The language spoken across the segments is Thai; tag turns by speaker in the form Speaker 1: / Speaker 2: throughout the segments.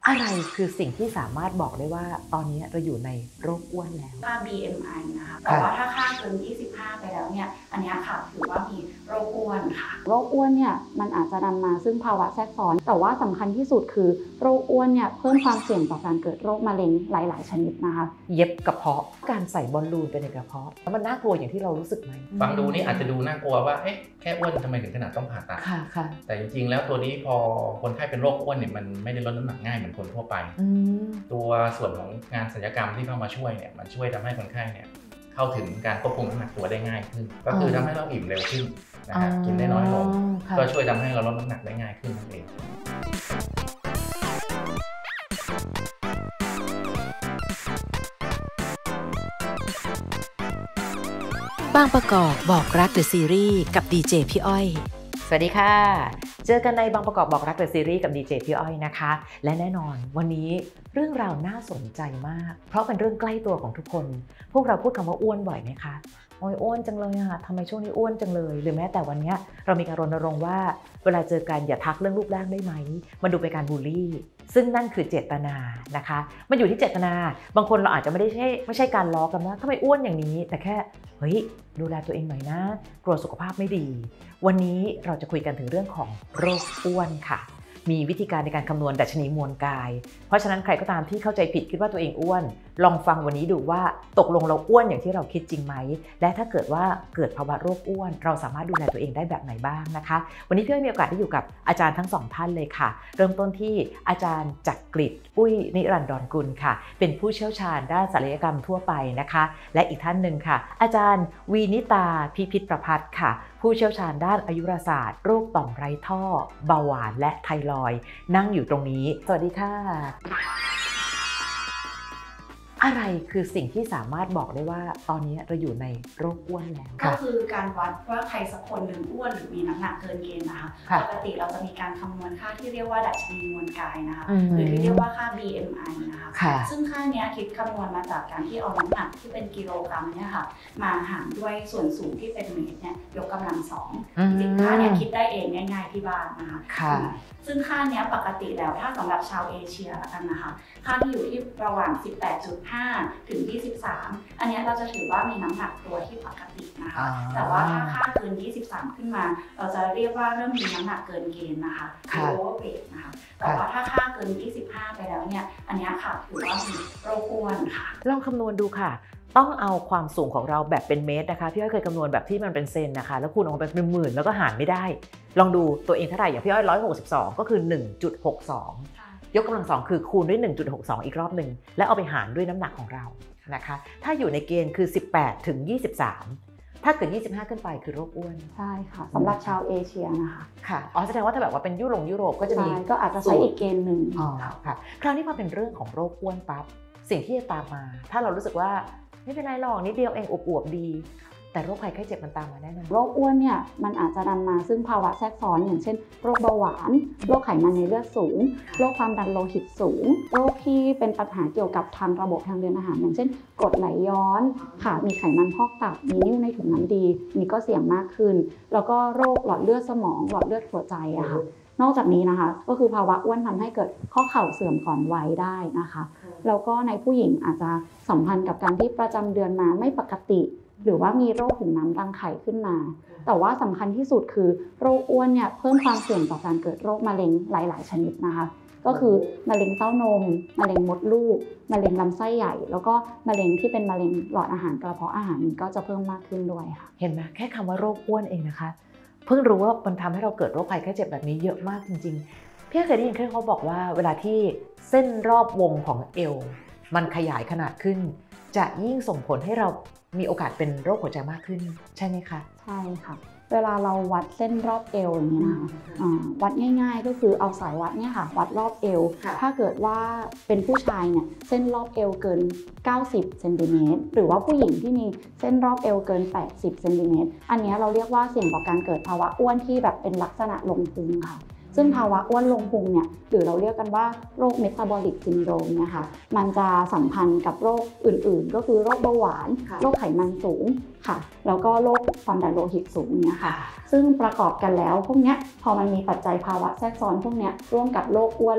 Speaker 1: อะไรคือสิ่งที่สามารถบอกได้ว่าตอนนี้เราอยู่ในโรคอ้วนแล้ว
Speaker 2: ค่า BMI นะคะแต่ว่าถ้าค่าเกิน 25 ไปแล้วเนี่ยอันนี้ค่ะถือว่ามีโรคอ้วนค่ะ
Speaker 3: โรคอ้วนเนี่ยมันอาจจะนำมาซึ่งภาวะแทรกซ้อนแต่ว่าสำคัญที่สุดคือโรคอ้วนเนี่ยเพิ่มความเสี่ยงต่อการเกิดโรคมะเร็งหลายๆชนิดนะคะ
Speaker 1: เย็บกระเพาะการใส่บอลลูนไปในกระเพาะแล้วมันน่ากลัวอย่างที่เรารู้สึกไหม
Speaker 4: ฟังดูนี่อาจจะดูน่ากลัวว่าแค่อ้วนทำไมถึงขนาดต้องผ่าตัด
Speaker 1: ค่ะ
Speaker 4: แต่จริงๆแล้วตัวนี้พอคนไข้เป็นโรคอ้วนเนี่ยมันไม่ได้ลดน้ำหนักง่ายเหมือนคนทั่วไปตัวส่วนของงานศัลยกรรมที่เข้ามาช่วยเนี่ยมันช่วยทำให้คนไข้เนี่ยเข้าถึงการควบคุมน้ำหนักตัวได้ง่ายขึ้นก็คือทำให้เราอิ่มเร็วขึ้นนะฮะกินได้น้อยลงก็ช่วยทำให้เราลดน้ำหนักได้ง่ายขึ้นนั่นเอง
Speaker 5: บางประกอบบอกรักเดอะซีรีส์กับดีเจพี่อ้อย
Speaker 1: สวัสดีค่ะเจอกันในบางประกอบบอกรักเดอะซีรีส์กับดีเจพี่อ้อยนะคะและแน่นอนวันนี้เรื่องราวน่าสนใจมากเพราะเป็นเรื่องใกล้ตัวของทุกคนพวกเราพูดคำว่าอ้วนบ่อยไหมคะโอ้ยอ้วนจังเลยอะทำไมช่วงนี้อ้วนจังเลยหรือแม้แต่วันนี้เรามีการรณรงค์ว่าเวลาเจอกันอย่าทักเรื่องรูปร่างได้ไหมมันดูเป็นการบูลลี่ซึ่งนั่นคือเจตนานะคะมันอยู่ที่เจตนาบางคนเราอาจจะไม่ใช่การล้อกันว่าทำไมอ้วนอย่างนี้แต่แค่เฮ้ยดูแลตัวเองหน่อยนะกลัวสุขภาพไม่ดีวันนี้เราจะคุยกันถึงเรื่องของโรคอ้วนค่ะมีวิธีการในการคำนวณดัชนีมวลกายเพราะฉะนั้นใครก็ตามที่เข้าใจผิดคิดว่าตัวเองอ้วนลองฟังวันนี้ดูว่าตกลงเราอ้วนอย่างที่เราคิดจริงไหมและถ้าเกิดว่าเกิดภาวะโรคอ้วนเราสามารถดูแลตัวเองได้แบบไหนบ้างนะคะวันนี้พี่อ้อยมีโอกาสได้อยู่กับอาจารย์ทั้งสองท่านเลยค่ะเริ่มต้นที่อาจารย์จักริดอุ้ยนิรันดรกุลค่ะเป็นผู้เชี่ยวชาญด้านศัลยกรรมทั่วไปนะคะและอีกท่านหนึ่งค่ะอาจารย์วีนิตาพิพิธประภัทรค่ะผู้เชี่ยวชาญด้านอายุรศาสตร์โรคต่อมไร้ท่อเบาหวานและไทรอยด์นั่งอยู่ตรงนี้สวัสดีค่ะอะไรคือสิ่งที่สามารถบอกได้ว่าตอนนี้เราอยู่ในโรคอ้วนแล้ว
Speaker 2: ก็คือการวัดว่าใครสักคนหนึ่งอ้วนหรือมีน้ำหนักเกินเกณฑ์นะคะปกติเราจะมีการคำนวณค่าที่เรียกว่าดัชนีมวลกายนะคะหรือที่เรียกว่าค่า BMI นะคะซึ่งค่านี้คิดคำนวณมาจากการที่เอาน้ำหนักที่เป็นกิโลกรัมเนี่ยค่ะมาหารด้วยส่วนสูงที่เป็นเมตรเนี่ยยกกำลังสองจริงค่านี้คิดได้เองง่ายๆที่บ้านนะคะซึ่งค่านี้ปกติแล้วถ้าสำหรับชาวเอเชียละกันนะคะค่าที่อยู่ที่ระหว่าง 18.5 ถึง 23 อันนี้เราจะถือว่ามีน้ำหนักตัวที่ปกตินะคะแต่ว่าถ้าค่าเกิน 23 ขึ้นมาเราจะเรียกว่าเริ่มมีน้ำหนักเกินเกณฑ์นะคะคือ overweight นะคะแต่ว่าถ้าค่าเกิน 25 ไปแล้วเนี่ยอันนี้ค่ะถือว่ามีโรคอ้วนค่ะ
Speaker 1: ลองคำนวณดูค่ะต้องเอาความสูงของเราแบบเป็นเมตรนะคะพี่อ้อยเคยคำนวณแบบที่มันเป็นเซนนะคะแล้วคูณออกมาเป็นหมื่นแล้วก็หารไม่ได้ลองดูตัวเองเท่าไหร่อย่างพี่อ้อย162ก็คือ 1.62 ยกกำลังสองคือคูณด้วย 1.62 อีกรอบหนึ่งแล้วเอาไปหารด้วยน้ำหนักของเรานะคะถ้าอยู่ในเกณฑ์คือ 18 ถึง 23 ถ้าเกิด 25 ขึ้นไปคือโรคอ้วน
Speaker 3: ใช่ค่ะสำหรับชาวเอเชียนะคะ
Speaker 1: ค่ะอ๋อแสดงว่าถ้าแบบว่าเป็นยุโรปก็จะมี
Speaker 3: ก็อาจจะใช้อีกเกณฑ์หนึ่ง
Speaker 1: อ๋อค่ะคราวนี้พอเป็นเรื่องของโรคอ้วนปั๊บสิ่งที่จะตามมาถ้าเรารู้สึกว่าไม่เป็นไรหรอกนิดเดียวเองอวบๆดีแต่โรคภัยไข้เจ็บมันตามมาแน่นอน
Speaker 3: โรคอ้วนเนี่ยมันอาจจะนำมาซึ่งภาวะแทรกซ้อนอย่างเช่นโรคเบาหวานโรคไขมันในเลือดสูงโรคความดันโลหิตสูงโรคที่เป็นปัญหาเกี่ยวกับทางระบบทางเดินอาหารอย่างเช่นกรดไหลย้อนค่ะมีไขมันพอกตับมีนิ่วในถุงน้ำดีนี่ก็เสี่ยงมากขึ้นแล้วก็โรคหลอดเลือดสมองหลอดเลือดหัวใจอะค่ะนอกจากนี้นะคะก็คือภาวะอ้วนทำให้เกิดข้อเข่าเสื่อมก่อนวัยได้นะคะแล้วก็ในผู้หญิงอาจจะสัมพันธ์กับการที่ประจำเดือนมาไม่ปกติหรือว่ามีโรคถุงน้ำรังไข่ขึ้นมาแต่ว่าสำคัญที่สุดคือโรคอ้วนเนี่ยเพิ่มความเสี่ยงต่อการเกิดโรคมะเร็งหลายๆชนิดนะคะก็คือมะเร็งเต้านมมะเร็งมดลูกมะเร็งลำไส้ใหญ่แล้วก็มะเร็งที่เป็นมะเร็งหลอดอาหารกระเพาะอาหารก็จะเพิ่มมากขึ้นด้วยค่ะ
Speaker 1: เห็นไหมแค่คำว่าโรคอ้วนเองนะคะเพิ่งรู้ว่ามันทำให้เราเกิดโรคภัยไข้เจ็บแบบนี้เยอะมากจริงๆพี่เคยได้ยินเขาบอกว่าเวลาที่เส้นรอบวงของเอวมันขยายขนาดขึ้นจะยิ่งส่งผลให้เรามีโอกาสเป็นโรคหัวใจมากขึ้นใช่ไหมคะ
Speaker 3: ใช่ค่ะเวลาเราวัดเส้นรอบเอวอย่างนี้นะคะวัดง่ายๆก็คือเอาสายวัดเนี่ยค่ะวัดรอบเอวถ้าเกิดว่าเป็นผู้ชายเนี่ยเส้นรอบเอวเกิน90เซนติเมตรหรือว่าผู้หญิงที่มีเส้นรอบเอวเกิน80เซนติเมตรอันนี้เราเรียกว่าเสี่ยงต่อการเกิดภาวะอ้วนที่แบบเป็นลักษณะลงพุงค่ะซึ่งภาวะอ้วนลงพุงเนี่ยหรือเราเรียกกันว่าโรคเมตาบอลิกซินโดรมเนี่ยค่ะมันจะสัมพันธ์กับโรคอื่นๆก็คือโรคเบาหวานโรคไขมันสูงค่ะแล้วก็โรคความดันโลหิตสูงเนี่ยค่ะซึ่งประกอบกันแล้วพวกเนี้ยพอมันมีปัจจัยภาวะแทรกซ้อนพวกเนี้ยร่วมกับโรคอ้วนแล้ว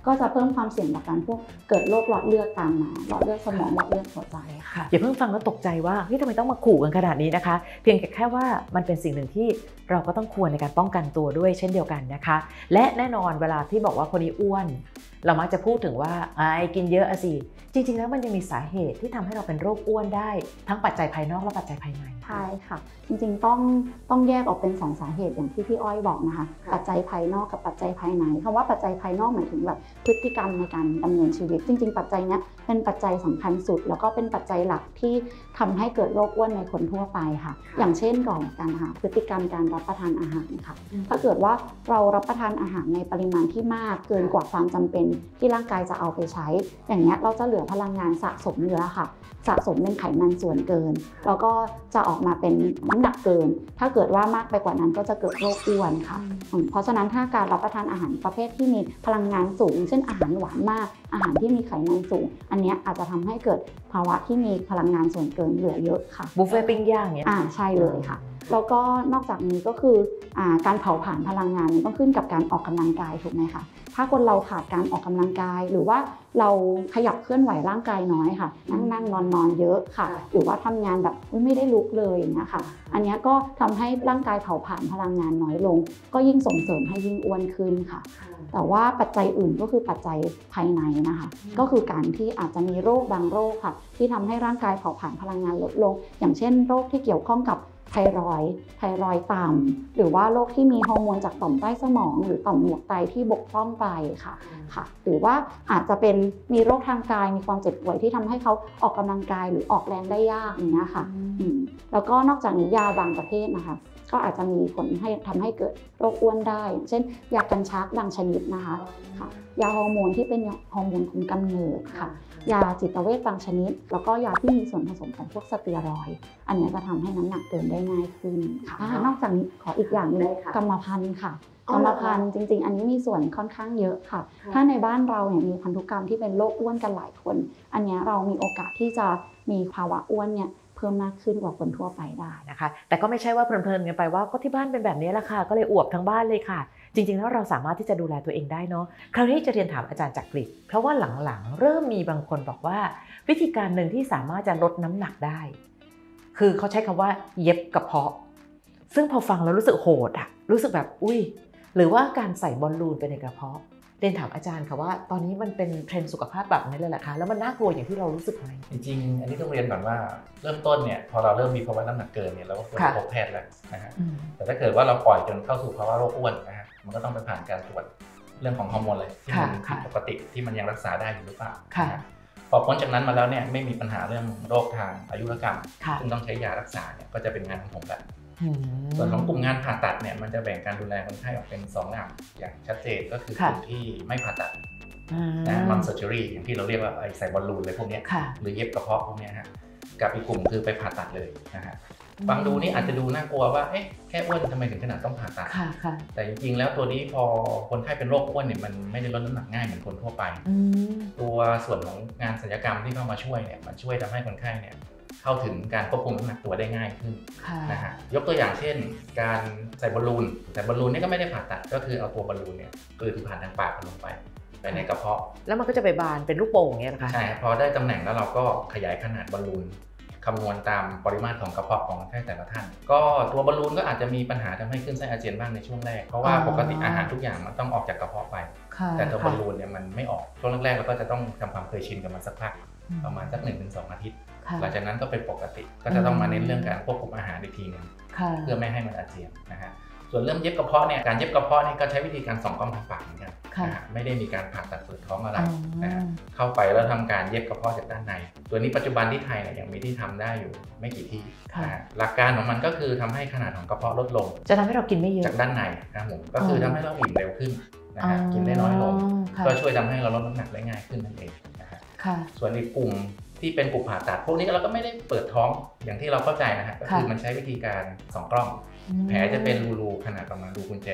Speaker 3: ก็จะเพิ่มความเสี่ยงต่อการพวกเกิดโรคหลอดเลือดตามมาหลอดเลือดสมองหลอดเลือดหัวใจค่ะ
Speaker 1: อย่าเพิ่งฟังแล้วตกใจว่าเฮ้ยทำไมต้องมาขู่กันขนาดนี้นะคะเพียงแค่ว่ามันเป็นสิ่งหนึ่งที่เราก็ต้องควรในการป้องกันตัวด้วยเช่นเดียวกันนะคะและแน่นอนเวลาที่บอกว่าคนนี้อ้วนเรามักจะพูดถึงว่ากินเยอะสิจริงๆแล้วมันยังมีสาเหตุที่ทำให้เราเป็นโรคอ้วนได้ทั้งปัจจัยภายนอกและปัจจัยภายใน
Speaker 3: ใช่ค่ะจริงๆต้องแยกออกเป็น2 สาเหตุอย่างที่พี่อ้อยบอกนะคะปัจจัยภายนอกกับปัจจัยภายในคำว่าปัจจัยภายนอกหมายถึงแบบพฤติกรรมในการดำเนินชีวิตจริงๆปัจจัยนี้เป็นปัจจัยสำคัญสุดแล้วก็เป็นปัจจัยหลักที่ทำให้เกิดโรคอ้วนในคนทั่วไปค่ะอย่างเช่นก่อนการหาพฤติกรรมการรับประทานอาหารค่ะถ้าเกิดว่าเรารับประทานอาหารในปริมาณที่มากเกินกว่าความจำเป็นที่ร่างกายจะเอาไปใช้อย่างนี้เราจะเหลือพลังงานสะสมเยอะค่ะสะสมเป็นไขมันส่วนเกินแล้วก็จะออกมาเป็นน้ำหนักเกินถ้าเกิดว่ามากไปกว่านั้นก็จะเกิดโรคอ้วนค่ะเพราะฉะนั้นถ้าการรับประทานอาหารประเภทที่มีพลังงานสูงเช่นอาหารหวานมากอาหารที่มีไขมันสูงอันนี้อาจจะทำให้เกิดภาวะที่มีพลังงานส่วนเกินเหลือเยอะค่ะ
Speaker 1: บุฟเฟ่ปิ้งย่างเนี่ย
Speaker 3: ใช่เลยค่ะแล้วก็นอกจากนี้ก็คือการเผาผลาญพลังงานต้องขึ้นกับการออกกำลังกายถูกไหมคะถ้าคนเราขาดการออกกำลังกายหรือว่าเราขยับเคลื่อนไหวร่างกายน้อยค่ะนั่งนอนเยอะค่ะหรือว่าทำงานแบบไม่ได้ลุกเลยอย่างเงี้ยค่ะอันนี้ก็ทำให้ร่างกายเผาผลาญพลังงานน้อยลงก็ยิ่งส่งเสริมให้ยิ่งอ้วนขึ้นค่ะแต่ว่าปัจจัยอื่นก็คือปัจจัยภายในนะคะก็คือการที่อาจจะมีโรคบางโรคค่ะที่ทำให้ร่างกายเผาผลาญพลังงานลดลงอย่างเช่นโรคที่เกี่ยวข้องกับไทรอยด์ต่ำหรือว่าโรคที่มีฮอร์โมนจากต่อมใต้สมองหรือต่อมหมวกไตที่บกพร่องไปค่ะหรือว่าอาจจะเป็นมีโรคทางกายมีความเจ็บป่วยที่ทำให้เขาออกกำลังกายหรือออกแรงได้ยากอย่างนี้ค่ะแล้วก็นอกจากนี้ยาบางประเภทนะคะก็อาจจะมีผลให้ทำให้เกิดโรคอ้วนได้เช่นยากันชักบางชนิดนะคะยาฮอร์โมนที่เป็นฮอร์โมนคุมกำเนิดค่ะยาจิตเวชบางชนิดแล้วก็ยาที่มีส่วนผสมของพวกสเตียรอยด์อันนี้จะทำให้น้ำหนักเกินได้ง่ายขึ้นค่ะนอกจากนี้ขออีกอย่างนึงกรรมพันธุ์ค่ะกรรมพันธุ์จริงๆอันนี้มีส่วนค่อนข้างเยอะค่ะถ้าในบ้านเราเนี่ยมีพันธุกรรมที่เป็นโรคอ้วนกันหลายคนอันนี้เรามีโอกาสที่จะมีภาวะอ้วนเนี่ยเพิ่มมากขึ้นกว่าคนทั่วไปได้
Speaker 1: นะคะแต่ก็ไม่ใช่ว่าเพลินๆกันไปว่าก็ที่บ้านเป็นแบบนี้แหละค่ะก็เลยอวบทั้งบ้านเลยค่ะจริงๆแล้วเราสามารถที่จะดูแลตัวเองได้เนาะคราวนี้จะเรียนถามอาจารย์จักริดเพราะว่าหลังๆเริ่มมีบางคนบอกว่าวิธีการหนึ่งที่สามารถจะลดน้ำหนักได้คือเขาใช้คำว่าเย็บกระเพาะซึ่งพอฟังแล้วรู้สึกโหดอะรู้สึกแบบอุ้ยหรือว่าการใส่บอลลูนไปในกระเพาะเรียนถามอาจารย์ค่ะว่าตอนนี้มันเป็นเทรนด์สุขภาพแบบนั้นเลยแหละคะแล้วมันน่ากลัวอย่างที่เรารู้สึกไหม
Speaker 4: จริงๆอันนี้ต้องเรียนก่อนว่าเริ่มต้นเนี่ยพอเราเริ่มมีภาวะน้ำหนักเกินเนี่ยเราก็ควรพบแพทย์แล้วนะฮะแต่ถ้าเกิดว่าเราปล่อยจนเข้าสู่ภาวะโรคอ้วนนะฮะมันก็ต้องไปผ่านการตรวจเรื่องของฮอร์โมนอะไรที่มันผิดปกติที่มันยังรักษาได้อยู่หรือเปล่าพอพ้นจากนั้นมาแล้วเนี่ยไม่มีปัญหาเรื่องโรคทางอายุรกรรมซึ่งต้องใช้ยารักษาเนี่ยก็จะเป็นงานของผมแล้วส่วนของกลุ่มงานผ่าตัดเนี่ยมันจะแบ่งการดูแลคนไข้ออกเป็น2อย่างชัดเจนก็คือกลุ่มที่ไม่ผ่าตัดนะนอนเซอร์เจอรี่อย่างที่เราเรียกว่าใส่บอลลูนเลยพวกนี้หรือเย็บกระเพาะพวกนี้ฮะกับอีกกลุ่มคือไปผ่าตัดเลยนะฮะฟังดูนี่อาจจะดูน่ากลัวว่าแค่อ้วนทำไมถึงขนาดต้องผ่าตัดแต่จริงๆแล้วตัวนี้พอคนไข้เป็นโรคอ้วนเนี่ยมันไม่ได้ลดน้ำหนักง่ายเหมือนคนทั่วไปตัวส่วนของงานศัลยกรรมที่เข้ามาช่วยเนี่ยมันช่วยทำให้คนไข้เนี่ยเข้าถึงการควบคุมน้ำหนักตัวได้ง่ายขึ้นนะฮะยกตัวอย่างเช่นการใส่บอลลูนแต่บอลลูนนี่ก็ไม่ได้ผ่าตัดก็คือเอาตัวบอลลูนเนี่ยกลืนผ่านทางปากลงไปในกระเพาะ
Speaker 1: แล้วมันก็จะไปบานเป็นลูกโป่งเงี้ยนะคะ
Speaker 4: ใช่พอได้ตำแหน่งแล้วเราก็ขยายขนาดบอลลูนคำนวณตามปริมาตรของกระเพาะของคนไข้แต่ละท่านก็ตัวบอลลูนก็อาจจะมีปัญหาทำให้ขึ้นไส้อาเจียนบ้างในช่วงแรกเพราะว่าปกติอาหารทุกอย่างมันต้องออกจากกระเพาะไปแต่ตัวบอลลูนเนี่ยมันไม่ออกช่วงแรกๆเราก็จะต้องทำความเคยชินกับมันสักพักประมาณสัก 1-2 อาทิตย์หลังจากนั้นก็เป็นปกติก็จะต้องมาเน้นเรื่องการควบคุมอาหารอีกทีนึงเพื่อไม่ให้มันอาเจียนนะฮะส่วนเรื่องเย็บกระเพาะเนี่ยการเย็บกระเพาะนี่ก็ใช้วิธีการส่องกล้องทางปากเหมือนกันไม่ได้มีการผ่าตัดเปิดท้องอะไรนะฮะเข้าไปแล้วทำการเย็บกระเพาะจากด้านในตัวนี้ปัจจุบันที่ไทยเนี่ยยังมีที่ทำได้อยู่ไม่กี่ที่หลักการของมันก็คือทำให้ขนาดของกระเพาะลดลง
Speaker 1: จะทำให้เรากินไม่เยอะ
Speaker 4: จากด้านในนะครับผมก็คือทำให้เราอิ่มเร็วขึ้นนะฮะกินได้น้อยลงก็ช่วยทำให้เราลดน้ำหนักได้ง่ายขึ้นนั่นเองนะฮะส่วนอีกกลุ่มที่เป็นกลุ่มผ่าตัดพวกนี้เราก็ไม่ได้เปิดท้องอย่างที่เราเข้าใจนะฮะก็คือมันใช้วิธีการส่องกล้องแผลจะเป็นรูขนาดประมาณรูกุญแจ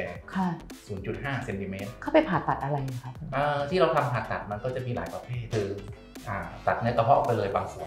Speaker 4: 0.5 เซนติเมตร
Speaker 1: เข้าไปผ่าตัดอะไรครับ
Speaker 4: ที่เราทำผ่าตัดมันก็จะมีหลายประเภทคือตัดเนื้อกระเพาะไปเลยบางส่วน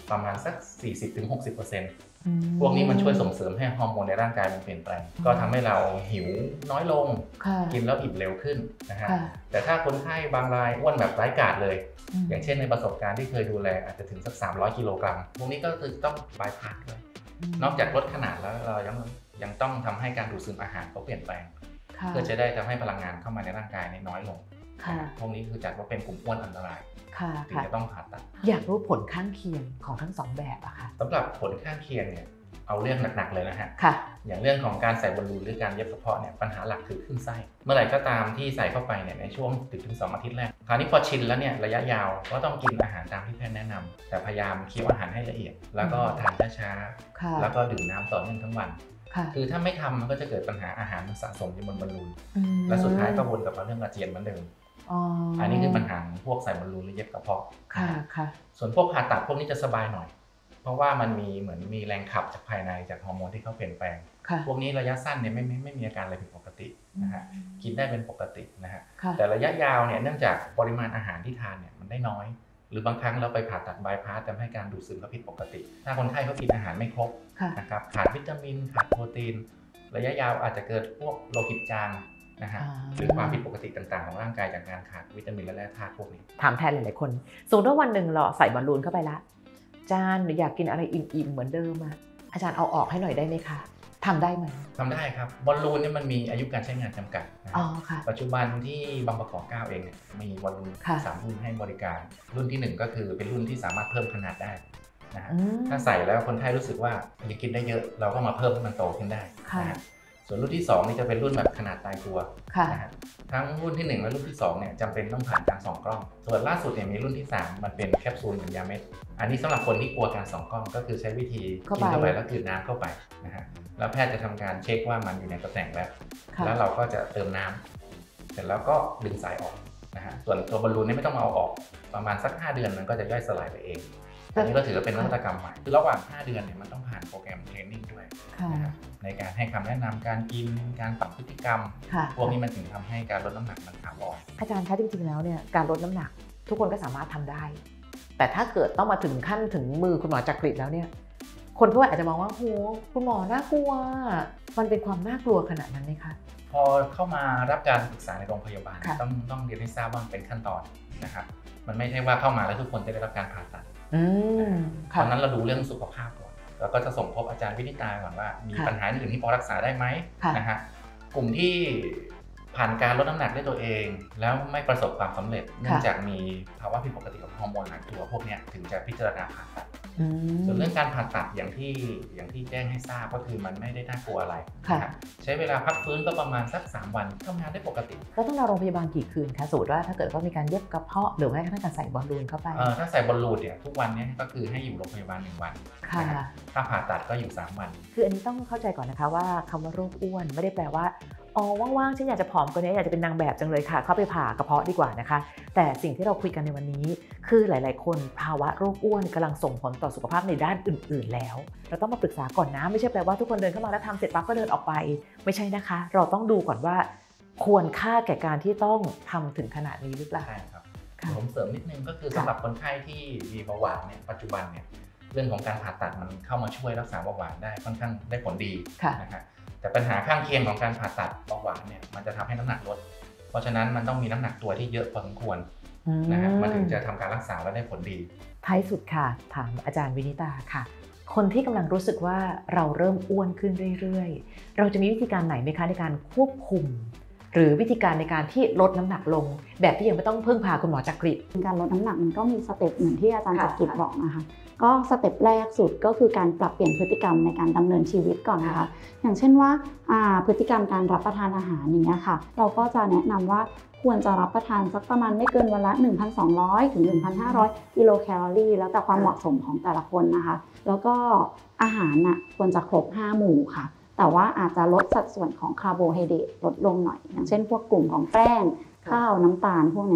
Speaker 4: ประมาณสัก 40-60%พวกนี้มันช่วยส่งเสริมให้ฮอร์โมนในร่างกายมันเปลี่ยนแปลงก็ทำให้เราหิวน้อยลงกินแล้วอิ่มเร็วขึ้นนะฮะแต่ถ้าคนไข้บางรายอ้วนแบบไร้กาดเลยอย่างเช่นในประสบการณ์ที่เคยดูแลอาจจะถึงสัก300 กิโลกรัมพวกนี้ก็คือต้องบายพาสด้วยนอกจากลดขนาดแล้วเรายังต้องทำให้การดูดซึมอาหารเขาเปลี่ยนแปลงเพื่อจะได้ทำให้พลังงานเข้ามาในร่างกายน้อยลงพวกนี้คือจัดว่าเป็นกลุ่มอ้วนอันตรายถึงจะต้องผ่าตัด
Speaker 1: อยากรู้ผลข้างเคียงของทั้ง2แบบอะค่ะ
Speaker 4: สำหรับผลข้างเคียงเนี่ยเอาเรื่องหนักๆเลยนะฮะอย่างเรื่องของการใส่บอลลูนหรือการเย็บกระเพาะเนี่ยปัญหาหลักคือขึ้นไส้เมื่อไหร่ก็ตามที่ใส่เข้าไปเนี่ยในช่วง1-2 อาทิตย์แรกคราวนี้พอชินแล้วเนี่ยระยะยาวก็ต้องกินอาหารตามที่แพทย์แนะนำแต่พยายามเคี้ยวอาหารให้ละเอียดแล้วก็ทานช้าๆแล้วก็ดื่มน้ำต่อเนื่องทั้งวันคือถ้าไม่ทำมันก็จะเกิดปัญหาอาหารมันสะสมอยู่บนบอลลูนและสุดท้ายก็วนกลับมาเรื่องอาเจียนเหมือนเดิมอันนี้คือปัญหาพวกใส่บอลลูนหรือเย็บกระเพาะส่วนพวกผ่าตัดพวกนี้จะสบายหน่อยเพราะว่ามันมีแรงขับจากภายในจากฮอร์โมนที่เขาเปลี่ยนแปลงพวกนี้ระยะสั้นเนี่ยไม่มีอาการอะไรผิดปกตินะฮะกินได้เป็นปกตินะฮะแต่ระยะยาวเนี่ยเนื่องจากปริมาณอาหารที่ทานเนี่ยมันได้น้อยหรือบางครั้งเราไปผ่าตัดบายพาสทำให้การดูดซึมก็ผิดปกติถ้าคนไข้เขากินอาหารไม่ครบนะครับขาดวิตามินขาดโปรตีนระยะยาวอาจจะเกิดพวกโลหิตจางนะฮะหรือความผิดปกติต่างๆของร่างกายจากการขาดวิตามินและแร่ธาตุพวกนี้
Speaker 1: ถามแทนหลายๆคนสมมติว่าวันหนึ่งเราใส่บอลลูนเข้าไปละอาจารย์อยากกินอะไรอิ่มๆเหมือนเดิมอะอาจารย์เอาออกให้หน่อยได้ไหมคะทำได้ไหม
Speaker 4: ทำได้ครับบอลลูนเนี่ยมันมีอายุการใช้งานจำกัดปัจจุบันที่บางประกอบ9เองเนี่ยมีบอลลูน3 รุ่นให้บริการรุ่นที่1ก็คือเป็นรุ่นที่สามารถเพิ่มขนาดได้นะฮะถ้าใส่แล้วคนไข้รู้สึกว่าอยากกินได้เยอะเราก็มาเพิ่มให้มันโตขึ้นได้นะฮะส่วนรุ่นที่2นี่จะเป็นรุ่นแบบขนาดตายตัวนะฮะทั้งรุ่นที่1และรุ่นที่2เนี่ยจำเป็นต้องผ่านการส่องกล้องส่วนล่าสุดเนี่ยมีรุ่นที่3มันเป็นแคปซูลเป็นยาเม็ดอันนี้สำหรับคนที่กลัวการส่องกล้องก็คือใช้วิธีกินเข้าไปแล้วกลืนน้ำเข้าไปนะฮะแล้วแพทย์จะทำการเช็คว่ามันอยู่ในตำแหน่งแล้วเราก็จะเติมน้ำเสร็จแล้วก็ดึงสายออกนะฮะส่วนตัวบอลลูนนี่ไม่ต้องเอาออกประมาณสัก5 เดือนมันก็จะย่อยสลายไปเองอันนี้ก็ถือว่าเป็นนวัตกรรมใหม่คือระหว่าง5 เดือนเนี่ยมันต้องผ่านโปรแกรมเทรนนิ่งด้วยในการให้คำแนะนำการกินการปรับพฤติกรรมพวกนี้มันถึงทำให้การลดน้ำหนักมันถาวร
Speaker 1: อาจารย์คะจริงๆแล้วเนี่ยการลดน้ำหนักทุกคนก็สามารถทำได้แต่ถ้าเกิดต้องมาถึงขั้นถึงมือคุณหมอจักริดแล้วเนี่ยคนทั่วอาจจะมองว่าโหคุณหมอน่ากลัวมันเป็นความน่ากลัวขนาดนั้นไหมคะ
Speaker 4: พอเข้ามารับการปรึกษาในโรงพยาบาลต้องเรียนให้ทราบว่าเป็นขั้นตอนนะครับมันไม่ใช่ว่าเข้ามาแล้วทุกคนจะได้รับการผ่าตัดตอนนั้นเราดูเรื่องสุขภาพก่อนแล้วก็จะส่งพบอาจารย์วินิตาก่อนว่ามีปัญหาอื่นที่พอรักษาได้ไหมนะฮะกลุ่มที่ผ่านการลดน้ำหนักด้วยตัวเองแล้วไม่ประสบความสำเร็จเนื่องจากมีภาวะผิดปกติของฮอร์โมนหลายตัวพวกนี้ถึงจะพิจารณาผ่าตัดส่วนเรื่องการผ่าตัดอย่างที่แจ้งให้ทราบก็คือมันไม่ได้น่ากลัวอะไรใช้เวลาพักฟื้นก็ประมาณสัก3 วันทำงานได้ปกติ
Speaker 1: แล้วต้องนอนโรงพยาบาลกี่คืนคะสมมติว่าถ้าเกิดว่ามีการเย็บกระเพาะหรือว่าถ้าการใส่บอลลูนเข้าไป
Speaker 4: ถ้าใส่บอลลูนเนี่ยทุกวันนี้ก็คือให้อยู่โรงพยาบาล1 วันถ้าผ่าตัดก็อยู่3 วัน
Speaker 1: คืออันนี้ต้องเข้าใจก่อนนะคะว่าคำว่าโรคอ้วนไม่ได้แปลว่าอ๋อว่างๆฉันอยากจะผอมกว่านี้อยากจะเป็นนางแบบจังเลยค่ะเข้าไปผ่ากระเพาะดีกว่านะคะแต่สิ่งที่เราคุยกันในวันนี้คือหลายๆคนภาวะโรคอ้วนกำลังส่งผลต่อสุขภาพในด้านอื่นๆแล้วเราต้องมาปรึกษาก่อนนะไม่ใช่แปลว่าทุกคนเดินเข้ามาแล้วทำเสร็จปั๊บก็เดินออกไปไม่ใช่นะคะเราต้องดูก่อนว่าควรค่าแก่การที่ต้องทำถึงขนาดนี้หรือเปล่า
Speaker 4: ใช่ครับผมเสริมนิดนึงก็คือสำหรับคนไข้ที่มีเบาหวานเนี่ยปัจจุบันเนี่ยเรื่องของการผ่าตัดมันเข้ามาช่วยรักษาเบาหวานได้ค่อนข้างได้ผลดีนะฮะแต่ปัญหาข้างเคียงของการผ่าตัดเบาหวานเนี่ยมันจะทำให้น้ำหนักลดเพราะฉะนั้นมันต้องมีน้ำหนักตัวที่เยอะพอสมควรนะฮะมันถึงจะทำการรักษาแล้วได้ผลดี
Speaker 1: ท้ายสุดค่ะถามอาจารย์วินิตาค่ะคนที่กำลังรู้สึกว่าเราเริ่มอ้วนขึ้นเรื่อยๆเราจะมีวิธีการไหนไหมคะในการควบคุมหรือวิธีการในการที่ลดน้ำหนักลงแบบที่ยังไม่ต้องพึ่งพาคุณหมอจักริด
Speaker 3: การลดน้ำหนักมันก็มีสเต็ปเหมือนที่อาจารย์จักริดบอกนะคะก็สเต็ปแรกสุดก็คือการปรับเปลี่ยนพฤติกรรมในการดำเนินชีวิตก่อนนะคะอย่างเช่นว่าพฤติกรรมการรับประทานอาหารอย่างเงี้ยค่ะเราก็จะแนะนำว่าควรจะรับประทานสักประมาณไม่เกินวันละ 1,200 ถึง 1,500 กิโลแคลอรี่แล้วแต่ความเหมาะสมของแต่ละคนนะคะแล้วก็อาหารน่ะควรจะครบ5 หมู่ค่ะแต่ว่าอาจจะลดสัดส่วนของคาร์โบไฮเดรตลดลงหน่อยอย่างเช่นพวกกลุ่มของแป้งข้าวน้ำตาลพวกนี้ค่ะ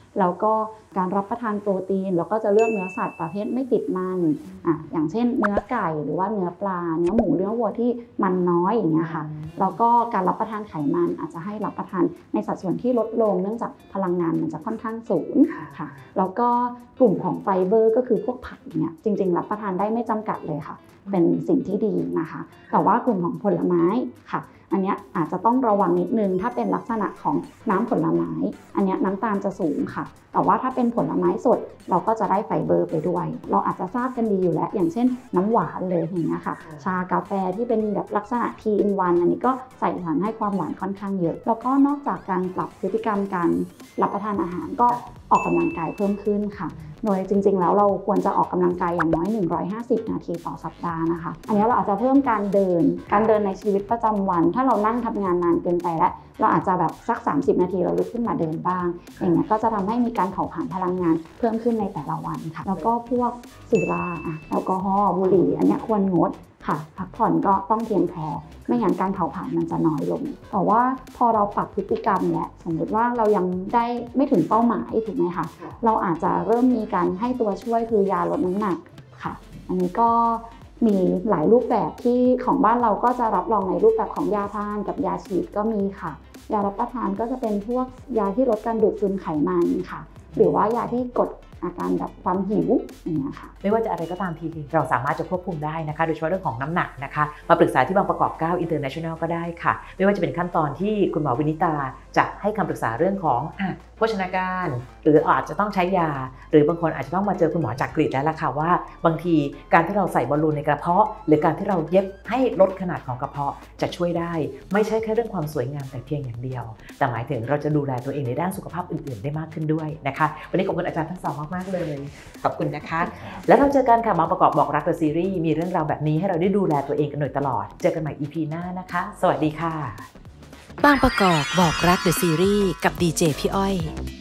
Speaker 3: แล้วก็การรับประทานโปรตีนแล้วก็จะเลือกเนื้อสัตว์ประเภทไม่ติดมันอย่างเช่นเนื้อไก่หรือว่าเนื้อปลาเนื้อหมูเนื้อวัวที่มันน้อยอย่างเงี้ยค่ะแล้วก็การรับประทานไขมันอาจจะให้รับประทานในสัดส่วนที่ลดลงเนื่องจากพลังงานมันจะค่อนข้างสูงค่ะแล้วก็กลุ่มของไฟเบอร์ก็คือพวกผักเนี่ยจริงๆรับประทานได้ไม่จำกัดเลยค่ะเป็นสิ่งที่ดีนะคะแต่ว่ากลุ่มของผลไม้ค่ะอันนี้อาจจะต้องระวังนิดนึงถ้าเป็นลักษณะของน้ำผลไม้อันนี้น้ำตาลจะสูงค่ะแต่ว่าถ้าเป็นผลไม้สดเราก็จะได้ไฟเบอร์ไปด้วยเราอาจจะทราบกันดีอยู่แล้วอย่างเช่นน้ำหวานเลยอย่างเงี้ยค่ะชากาแฟที่เป็นแบบลักษณะ Tea in one อันนี้ก็ใส่สารให้ความหวานค่อนข้างเยอะแล้วก็นอกจากการปรับพฤติกรรมการรับประทานอาหารก็ออกกำลังกายเพิ่มขึ้นค่ะโดยจริงๆแล้วเราควรจะออกกำลังกายอย่างน้อย150 นาทีต่อสัปดาห์นะคะอันนี้เราอาจจะเพิ่มการเดินในชีวิตประจำวันถ้าเรานั่งทำงานนานเกินไปแล้วเราอาจจะแบบสัก30 นาทีเราลุกขึ้นมาเดินบ้างอย่างนี้ก็จะทำให้มีการเผาผลาญพลังงานเพิ่มขึ้นในแต่ละวันค่ะแล้วก็พวกสุราแอลกอฮอล์บุหรี่อันนี้ควรงดค่ะพักผ่อนก็ต้องเพียงพอไม่งั้นการเผาผลาญมันจะน้อยลงแต่ว่าพอเราปรับพฤติกรรมและสมมติว่าเรายังได้ไม่ถึงเป้าหมายถูกไหมคะเราอาจจะเริ่มมีการให้ตัวช่วยคือยาลดน้ำหนักค่ะอันนี้ก็มีหลายรูปแบบที่ของบ้านเราก็จะรับรองในรูปแบบของยาทานกับยาฉีดก็มีค่ะยารับประทานก็จะเป็นพวกยาที่ลดการดูดซึมไขมันค่ะหรือว่ายาที่กดอาการแบบความหิวอย่างเงี้ยค่ะ
Speaker 1: ไม่ว่าจะอะไรก็ตามทีเราสามารถจะควบคุมได้นะคะโดยเฉพาะเรื่องของน้ำหนักนะคะมาปรึกษาที่บางประกอบ9 International ก็ได้ค่ะไม่ว่าจะเป็นขั้นตอนที่คุณหมอวินิตาจะให้คำปรึกษาเรื่องของโภชนาการหรืออาจจะต้องใช้ยาหรือบางคนอาจจะต้องมาเจอคุณหมอจักรีแล้วล่ะค่ะว่าบางทีการที่เราใส่บอลลูนในกระเพาะหรือการที่เราเย็บให้ลดขนาดของกระเพาะจะช่วยได้ไม่ใช่แค่เรื่องความสวยงามแต่เพียงอย่างเดียวแต่หมายถึงเราจะดูแลตัวเองในด้านสุขภาพอื่นๆได้มากขึ้นด้วยนะคะวันนี้ขอบคุณอาจารย์ทั้งสองมากๆเลยขอบคุณนะคะแล้วเราเจอกันค่ะบางประกอบบอกรักเดอะซีรีส์มีเรื่องราวแบบนี้ให้เราได้ดูแลตัวเองกันโดยตลอดเจอกันใหม่ EP หน้านะคะสวัสดีค่ะ
Speaker 5: บางประกอบบอกรักเดอะซีรีส์กับดีเจพี่อ้อย